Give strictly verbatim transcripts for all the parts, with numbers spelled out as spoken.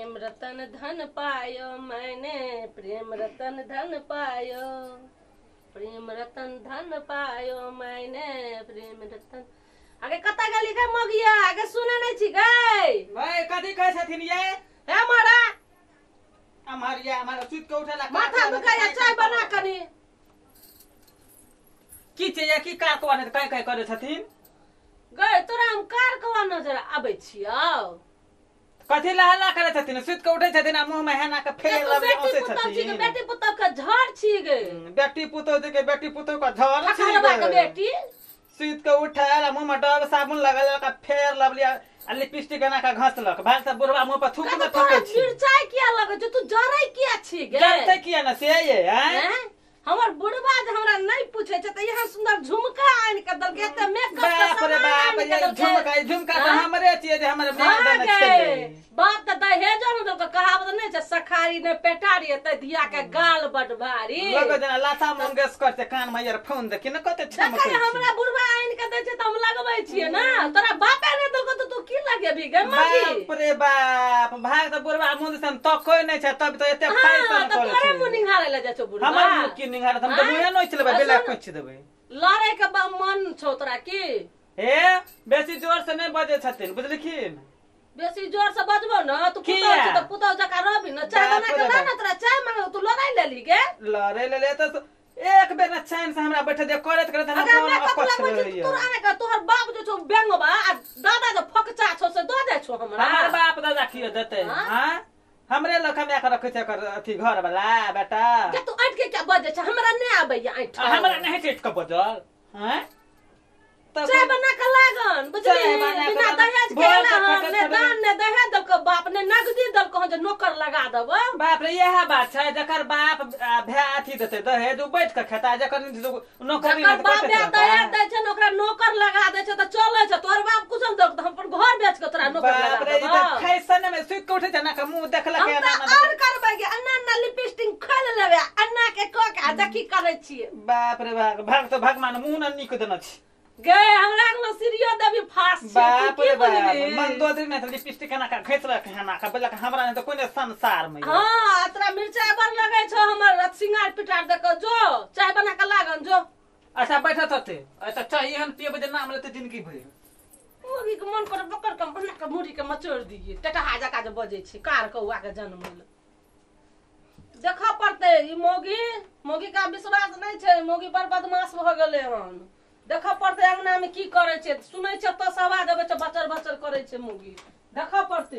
प्रेम रतन धन पायो मैंने प्रेम रतन धन पायो प्रेम रतन धन पायो मैंने प्रेम रतन आगे कता गली के मगिया आगे सुने नहीं छी गई भाई कथी कह छथिन ये हे मोरा हमारिया हमारा सुत के उठेला माथा दुखाया चाय बना कनी की चाहिए की कार को ने कह कह करे छथिन गए तोरा हम कार कवा नजर आबै छियौ कथी लहला करे छथिन सुत के उठे छथिन मुंह में हेना के फेर लबे औसे छथिन बेटी पुतौ के झड़ छी गे बेटी पुतौ के बेटी पुतौ का झड़ छी के बेटी सुत के उठाला मुंह में डब साबुन लगल का फेर लबलिया आ लिपस्टिक एना का घसलक भाग से बुढ़वा मुंह पर थूक में फेंकै छी मिर्चाई किया लगे जो तू जरै किया छी गे जरते किया ना से ये हैं हमर बुढ़वा जे हमरा नहीं पूछे छ त यहाँ सुंदर झुमका आइन के दल के त मेकअप बाप रे बाप ये झुमका झुमका त हमरे छिए जे हमरे मां देने छै बाप त दहेज न दल के कहावत नहीं छ सखारी ने पेटारी त दिया के गाल बड भारी लगे जना लाता मंगेशकर से कान में इयरफोन देखि न कते छमकै छै हमरा बुढ़वा आइन के दै छै त हम लगबै छिए ना तोरा बापे ने दल के तू की लगे भी गे मागी बाप रे बाप भाग त बुढ़वा मुंह से त कोई नहीं छै तब त एते फैशन करे छै तोरे मुंह निहारे ले जा छ बुढ़वा हमर की निहार हम त मुंह न चलबे बेला कोच देबै लड़े के मन छौ तोरा की हे बेसी जोर से नहीं बजे छथिन बुझलखिन बेसी जोर से बजबो न तू पुतौ छ त पुतौ जका रहबी न चाय बना के ला न तोरा चाय मांगो तू लड़ाई लेली गे लड़े ले ले त एक बेर न चैन से हमरा बैठे दे करत करत हम फोन अकछ लेलिए तोरा आने का तोहर बाप जो छौ बेंगबा आ दादा जो फकचा छौ से दो दे छौ हमरा हमर बाप दादा की देते हां हमरे लखा में कर रखे कर अथी घर वाला बेटा के तू अट के क्या बजे छ हमरा नहीं आबैया ऐठ हमरा नहीं चेट के बजल हैं तब चाय बना के लागन बुझली बिना दहेज के ना ने दान ने दहेज दल के बाप ने नगदी दल को जे नौकर लगा देबो बाप रे यह बात छै जकर बाप भै अथी देते दहेज उ बैठ के खाता जकर नौकरी नहीं बाप दहेज दै छै ओकरा नौकर लगा दै छै त चलै छै तोहर बाप कुछन दल हम अपन घर बेच के तोरा नौकर लगा बाप रे ई त फैशन में सुत के उठे छै ना के मुंह देखला के ना और करबै गे अन्ना अन्ना लिपस्टिक खोल लेबे अन्ना के क के देखी करै छियै बाप रे बाप भाग तो भगवान मुंह न निक देना छी गे हमरा को सीरियो देबी फास छै बाप रे बाप मन दो दिन में लिपस्टिक ना का खैस रख है ना का बोला हमरा ने तो कोई संसार में हां अतरा मिर्चाई बर लगे छौ हमर सिंगार पिटार देख जो चाय बना के लागन जो अच्छा बैठत होते अच्छा चाय एहन पियब जे नाम लेते जिंदगी भर मोगी के मन कर पकड़ के बना के मुड़ी के मचोड़ दिए टटहा जका जे बजे छी कार कौआ के जन्म लेल देखा पड़ते ई मोगी मोगी का विश्वास नहीं छै मोगी बड़ बदमाश भ गेले हन देखा पड़ते अंगना में की करे छै सुनै छै त आवाज आबै छै बचर बचर करे छै मोगी देखा पड़ते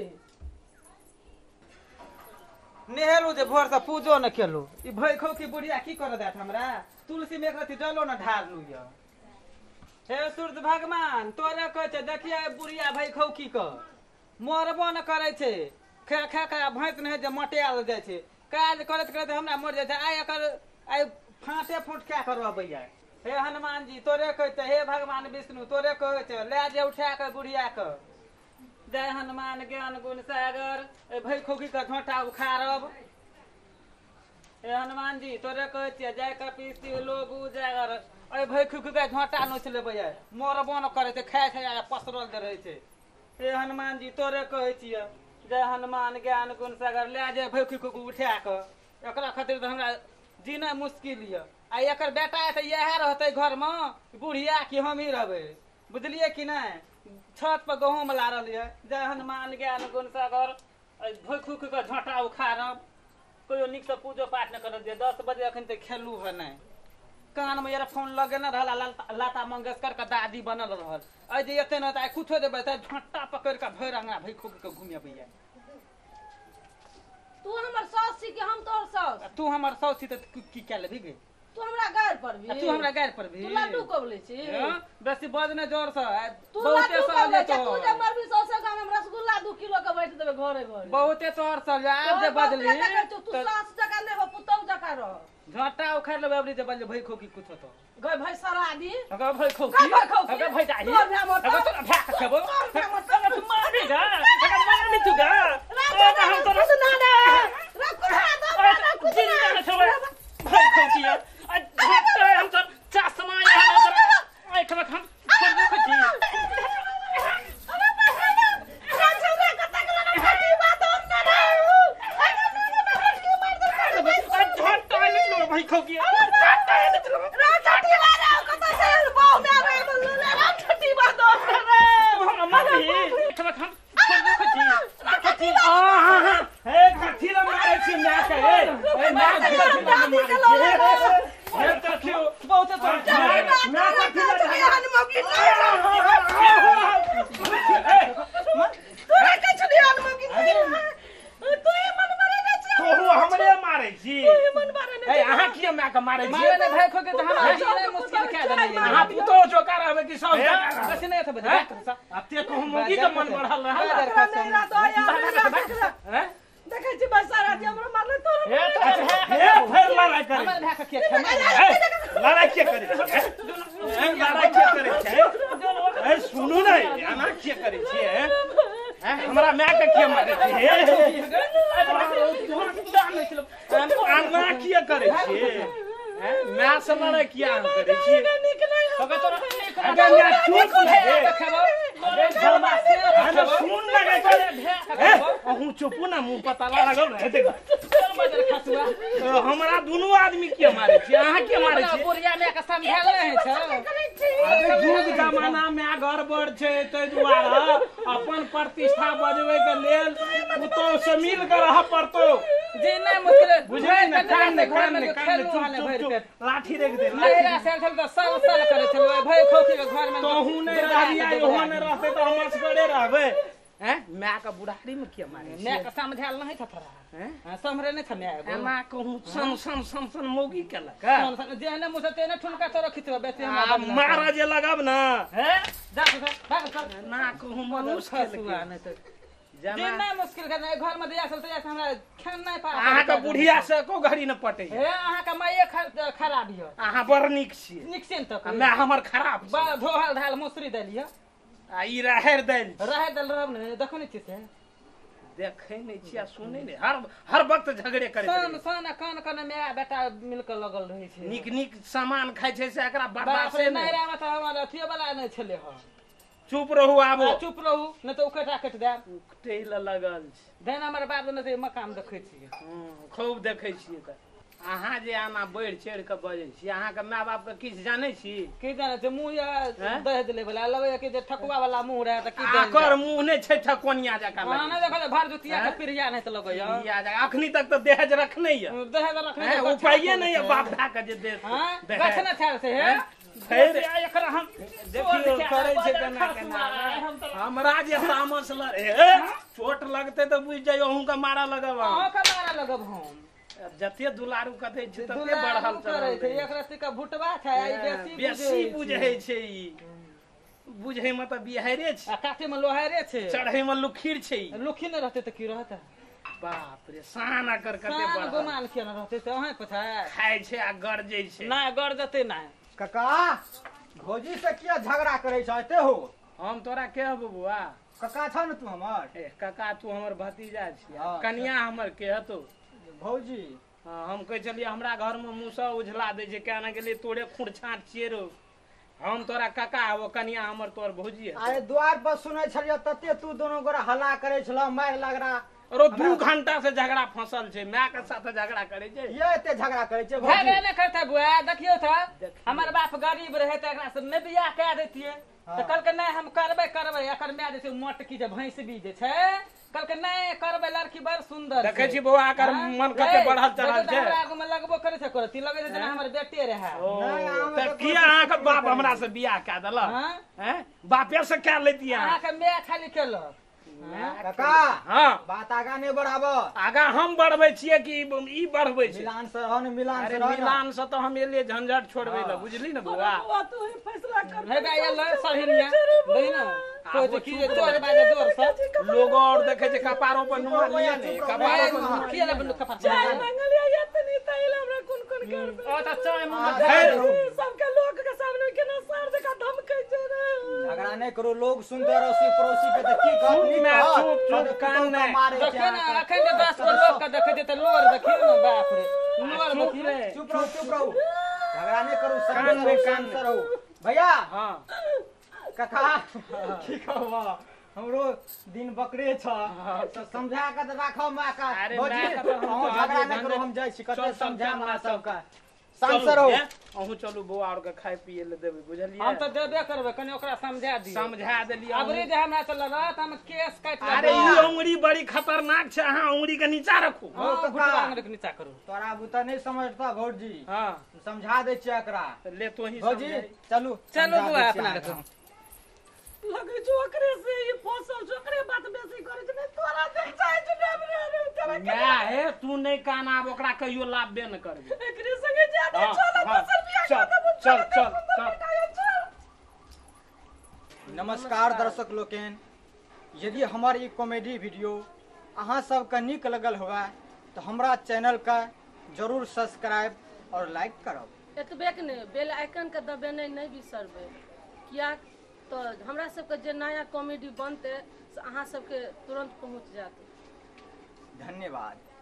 नेहरू जे भोर से पूजो न केलो ई भैखौ की बुढ़िया की कर देत हमरा तुलसी में एकरती जलो न ढारलू य हे सूर्य भगवान तोरे कह छै देखिए बुढ़िया भैखौ की कर मरबो न करे छै खा खा खा भैंस न जे मटेल जाय छै काज करत करत हमरा मर जाय छै आइ एकर आइ फांटे फूट क्या करबैया हे हनुमान जी तोरे कहते हे भगवान विष्णु तोरे कहे छै ले जे उठा के बुढ़िया के जय हनुमान ज्ञान गुण सागर ए भैखौकी का झोंटा उखाड़ब हे हनुमान जी तोरे कहे छै जय कपीसी लोग उजागर ए भैखौकी का झोंटा नोच लेबै मरबो न करे छै खाय खाय पसरल दे रहे छै हे हनुमान जी तोरे कहे छियै जय हनुमान ज्ञान गुण सागर ले जे भैखौकी को उठा के एकरा खातिर त हमरा जीना मुश्किल य आ एकर बेटा त यह रहते घर में बुढ़िया कि हम ही रहबे बुझलिए कि नहीं छत पर गहूम लारल है जय हनुमान ज्ञान गुण सागर भैखुक के झोंटा उखाड़ब कोई निक से पूजो पाठ न कर दे दस बजे अखन तक खेलू है नहीं कान में इयरफोन लगे न रहला लता मंगेशकर का दादी बनल रहल अ जे एते न त कुछो देबे त झोंटा पकड़ के भर अंगना भैखुक के घुमेबैया तू हमर सास छी कि हम तोर सास तू हमर सास छी त की क्या लेबी गे तू हमरा गार पर भी तू हमरा गार पर भी तू लड्डू कबले छी बेसी बजने जोर से तू बहुते साल जे तू जे मरबी सौसे गाम में रसगुल्ला दो किलो के बैठ देबे घरे घरे बहुते तोर साल आज जे बजली तू सास जका लेबो पुतौ जका रह झोंटा उखाड़ लेबे अबरी जे बजले भैखौ की कुछ तो गय भाई सरा दी अगर भैखौ की अगर भाई जाही अगर तो भाग खबो अगर तू मारी गा अगर मारनी तू गा अगर हम तो ना ना रख ना दो ना कुछ ना छोड़ भैखौ की हम तो चश्मा यहाँ तो एक वक्त हम छोड़ दे खुशी अरे भाई ना राजा ने कतक लगा बात और ना मारे मारे ने भाई खो के त हमरा जीने मुश्किल क्या देले हां पुतो चोका रहबे कि सब जगह बस नहीं था बता अब ते कहूं मोगी के मन बढ़ल नहीं रहा तो यार हैं देखे छी बसारा जे हमरा मारले तो हे हे फिर लड़ाई करे हमर भाई के खेल लड़ाई के करे हैं लड़ाई के करे छै ए सुनू नै एना के करे छी हैं हमरा माय के के मारे छी एना के करे छी हैं माय से लड़ाई किया करे छी तबे तोरा अगर मैं चुप है अरे सुन लगे करे अहू चुप ना मुंह पता लागल रहे देख बजर खसुआ हमरा दोनों आदमी के मारे छी अहाँ के मारे छी बुढ़िया में के समझाल नहीं छ अरे युग जमाना में गड़बड़ छै तै दुआरे अपन प्रतिष्ठा बजबै के लेल पुतो से मिल के रह पड़तो जे नहीं मुश्किल बुझै न कान ने कान ने कान ने चुप चुप लाठी रेख दे लहरा से चल तो साल साल करे चल भाई खोखी के घर में तो हूं नहीं रहबिया ओहो ने रहते तो हम असगरे रहबे हैं माय का बुढ़ारी में के मारे मैं के समझाल नहीं था तोरा हैं समरे नहीं था मैं एना कहूं सन सन सन सन मौगी केलक जे ने मुसे तेने ठुनका तोरा खिचबा बेटे आ मारा जे लगब ना हैं जा जा ना कहूं मनुष्य खसुआ नहीं तो जना जितना मुश्किल का घर में दिया सब तो ऐसे हमरा खान नहीं पा अहाँ के बुढ़िया से को घड़ी न पटे हे अहाँ के माये खराब हियो अहाँ बड़ नीक छी निक्सेन तक मैं हमर खराब बा धोहल धाल मौसरी देलियो आ ई रहर दैल रहे दल रहब ने देखो नहीं छी देखे नहीं छी आ सुनै नहीं हर हर वक्त झगड़े करे सन सन कान कान में बेटा मिलकर लगल रहे छै नीक नीक सामान खाइ छै से एकरा बाप बर्दाश्त रे नहीं नहरा में तो हमारा अथियो वाला नहीं छले ह चुप रहू आबो चुप रहू न तो उकटा कट दे टेल लगल छै देन हमर बाप ने से मकाम देखै छी खूब देखै छियै त अहाँ जे आना बढ़ चढ़ के बजै छी अहाँ के माय बाप के किछ जानै छी की जाने छै मुंह या दह देले वाला लगे कि जे ठकुआ वाला मुंह रहे त की आकर मुंह नहीं छै ठकोनिया जका हां ना देखो भार जुतिया के पिरिया नहीं त लगै या या जका अखनी तक तो दहेज रखने या दहेज रखने उपाये नहीं है बाप धा के जे दे हां रखने छाल से है फिर एकरा हम देखियो करे छै केना केना हमरा जे तामस लड़े चोट लगते तो बुझ जाइयो अहूं का मारा लगब अहूं का मारा लगब हम जते दुलारू कथे छै तते बढ़ल चलै छै एक रत्ती का भुटवा छै ई बेसी बेसी बुझै छै ई बुझै में त बिहारे छै आ काटे में लोहारे छै चढ़ै में लुखीर छै ई लुखी न रहते त की रहता बाप रे सान कर कते बढ़ल गुमान के न रहते त अहाँ पता खाइ छै आ गरजै छै ना गर जते ना कका भौजी से किया झगड़ा करे छते हो हम तोरा के हबो बुआ कका छ न तू हमर ए काका तू हमर भतीजा छी हाँ। कन्या हमर के हतो भौजी हाँ, हम कह चलिए हमरा घर में मुसा उझला दे छै कहना के लिए तोरे खुड़ छाट छिए रो हम तोरा काका वो कन्या हमर तोर भौजी है अरे द्वार पर सुनै छलियो तते तू दोनों गोरा हल्ला करे छलो मार लगरा अरे दू घंटा से झगड़ा फंसल छै माय के साथ झगड़ा करे छै ये एते झगड़ा करे छै भागे भौजी न करता बुआ देखियो त हमर बाप गरीब रहे त एकरा से ने बियाह कए देतिए त कल के नहीं हम करबे करबे एकर माय जे छै मोटकी जे भैंस भी जे छै कल के नहीं करबे लड़की बड़ सुंदर देखे छी बौआ एकर मन कते बढ़ल चढ़ल छै हमरा आगू में लगबो करे छै करती लगे छै जेना हमर बेटे रहे त किया अहाँ के बाप हमरा से बियाह कए देलक हां हैं बापे से कए लेतिए अहाँ के माय खाली केलक कका हां बात आगा नहीं बढ़ाबो आगा हम बढ़बै छियै कि ई बढ़बै छै मिलान से रहो न मिलान अरे से रहो मिलान से तो हम एलिए झंझट छोड़बै ल बुझली न बौआ बुआ तू ही फैसला कर हे बे ये ल सहिनिया देहिनो कोई तो की जे तोरे बाजे जोर से लोग और देखे छै कपारों पर नुमा लिया ने कपारों पर नुमा किया बनु कपार चाय मंगलिया या तनी तैल हमरा कोन कोन करबे ओ त चाय मुंह है सबके लोग के सामने केना सर देखा धमकै छै रे झगड़ा नहीं करो लोग सुनते रहो पड़ोसी के त की कहनी मैं चुप चुप कान नहीं मारे देखे ना अखन के दस गो लोग के देखे त लोर देखियो ना बाप रे लोर चुप देखियो रे चुप रहो चुप रहो झगड़ा नहीं करो कान में कान शांत रहो भैया हां कका ठीक हो हमरो दिन बकरे छ तो समझा के राखो मां का अरे भौजी माय का तो हम अहूँ तो झगड़ा आगे नहीं करो हम जाय छी कते चल समझा समझा मां सब सबका शांत रहो अहूँ चलू बौआ और के खाए पिए ले देबै बुझलिए हम त देबे करबे कनी ओकरा समझा दी समझा देलिए अबरी जे हमरा चल रहत हम केस काट अरे ई उंगली बड़ी खतरनाक छै अहाँ उंगली के नीचा रखू हां गुटवा अंगरे के नीचा करू तोरा बुता नहीं समझता भौजी हां समझा दे छियै एकरा ले तो ही भौजी चलू चलो समझा बुआ दै अपना छियै के लगे जो ओकरे से ये फसल जो ओकरे बात बेसी करे छै नहीं तोरा देख चाहे छै हमरा रे तेरा मैं है तू नहीं काना अब ओकरा कहियो लाभबे न करबे एकरे संगे ज्यादा हाँ, चल हाँ, दोसर बियाह चल, कर चल, चल, चल। नमस्कार दर्शक लोकन, यदि हमार ई कॉमेडी वीडियो अहाँ सबके नीक लगल हुआ तो हमरा चैनल का जरूर सब्सक्राइब और लाइक करब। एतबे के ने बेल आइकन के दबेनाइ नहीं बिसरबै, किया तो हमरा सबके जे नया कॉमेडी बनते से अहाँ सबके तुरंत पहुंच जात। धन्यवाद।